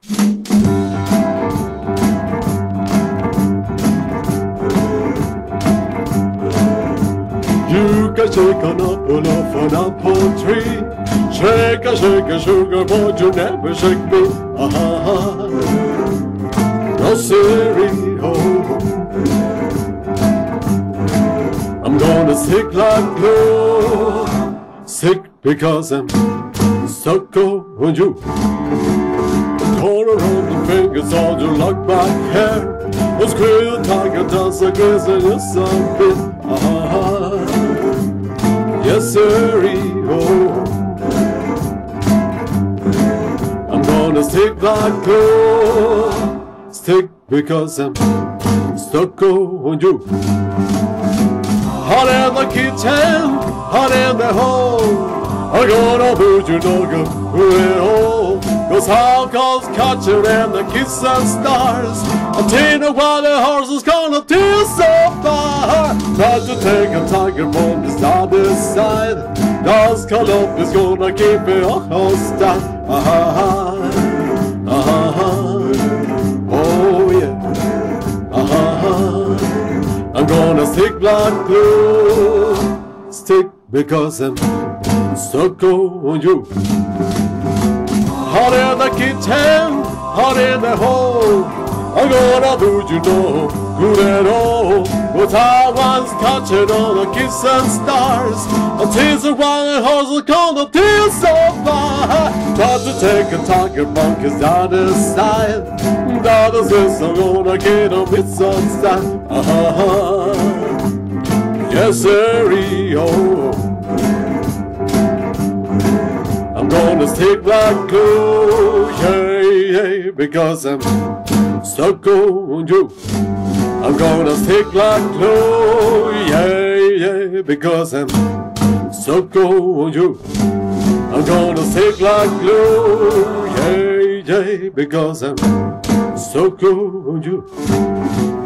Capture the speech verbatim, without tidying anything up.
You can shake an apple off an apple tree. Shake a shake a sugar, but you never shake me. Ah, no siree, oh. I'm gonna stick like glue. Sick because I'm stuck on you. Corner on the fingers on you like my hair. Was great a tiger dance like this and yes I've been. Ah, yes siree, oh. I'm gonna stick like glue. Stick because I'm stuck on you. Hot in the kitchen, hot in the hole. I'm gonna put you no good at all. Cause how comes catching and the kiss and stars. I'm telling you why the horse is gonna tear so far. Try to take a tiger from the other side. Dust cut up is gonna keep it on hostile. Ah, ah, ah, oh yeah. Ah, I'm gonna stick like glue. Stick because I'm stuck on you. Hot in the kitchen, hot in the hole. I'm gonna put you no good at all. But I once catching on a kiss and stars. A tears of wild horse gonna tear so far. Try to take a tiger monkey's other side. That is this I'm gonna get a bit some style. Ah, yes siree, oh. I'm gonna stick like glue, yeah, yeah, because I'm stuck on you. I'm gonna stick like glue, yeah, yeah, because I'm stuck on you. I'm gonna stick like glue, yeah, yeah, because I'm stuck on you.